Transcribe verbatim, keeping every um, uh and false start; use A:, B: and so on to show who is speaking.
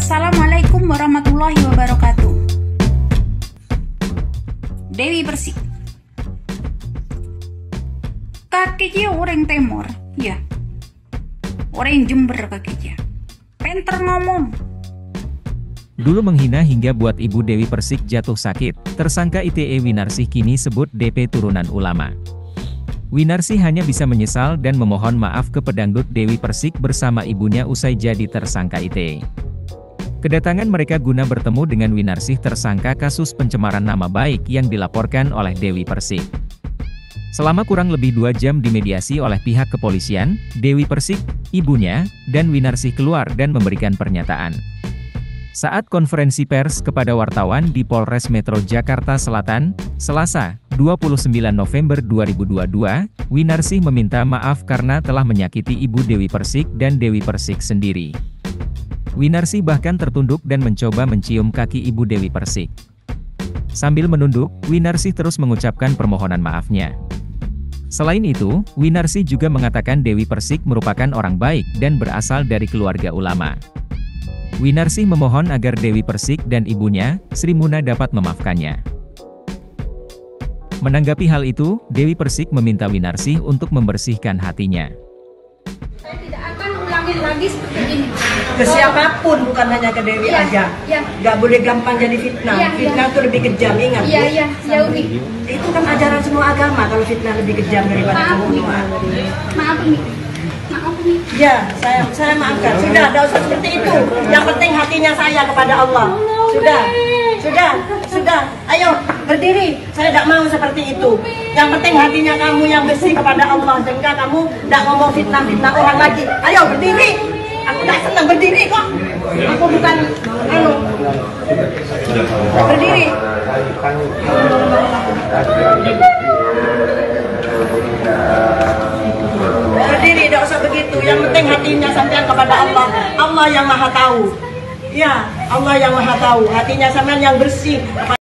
A: Assalamualaikum warahmatullahi wabarakatuh. Dewi Persik. Kakinya orang Timur, ya. Orang Jember kakinya. Penter ngomong.
B: Dulu menghina hingga buat Ibu Dewi Persik jatuh sakit, tersangka I T E Winarsih kini sebut D P turunan ulama. Winarsih hanya bisa menyesal dan memohon maaf ke pedangdut Dewi Persik bersama ibunya usai jadi tersangka I T E. Kedatangan mereka guna bertemu dengan Winarsih tersangka kasus pencemaran nama baik yang dilaporkan oleh Dewi Persik. Selama kurang lebih dua jam dimediasi oleh pihak kepolisian, Dewi Persik, ibunya, dan Winarsih keluar dan memberikan pernyataan. Saat konferensi pers kepada wartawan di Polres Metro Jakarta Selatan, Selasa, dua puluh sembilan November dua ribu dua puluh dua, Winarsih meminta maaf karena telah menyakiti Ibu Dewi Persik dan Dewi Persik sendiri. Winarsih bahkan tertunduk dan mencoba mencium kaki Ibu Dewi Persik. Sambil menunduk, Winarsih terus mengucapkan permohonan maafnya. Selain itu, Winarsih juga mengatakan Dewi Persik merupakan orang baik dan berasal dari keluarga ulama. Winarsih memohon agar Dewi Persik dan ibunya, Sri Muna dapat memaafkannya. Menanggapi hal itu, Dewi Persik meminta Winarsih untuk membersihkan hatinya.
C: Saya tidak akan ulangin lagi seperti ini.
D: Ke siapapun, bukan hanya ke Dewi
C: ya,
D: aja.
C: Ya.
D: Gak boleh gampang jadi fitnah.
C: Ya,
D: fitnah itu ya. Lebih kejam, ingat.
C: Iya, iya, ya Umi.
D: Itu kan ajaran semua agama, kalau fitnah lebih kejam daripada
C: Maaf, Umi.
D: pembunuhan.
C: Maaf, Umi. Maaf, Umi.
D: Ya, saya saya maafkan. Sudah, tidak usah seperti itu. Yang penting hatinya saya kepada Allah. Sudah, sudah, sudah. Ayo, berdiri. Saya tidak mau seperti itu. Yang penting hatinya kamu yang bersih kepada Allah. Sehingga kamu tidak ngomong fitnah-fitnah orang lagi. Ayo, berdiri. Aku tidak senang berdiri kok. Aku bukan, anu. Berdiri. Berdiri, tidak usah begitu. Yang penting hatinya sampean kepada Allah. Allah yang maha tahu. Ya, Allah yang maha tahu. Hatinya sampean yang bersih.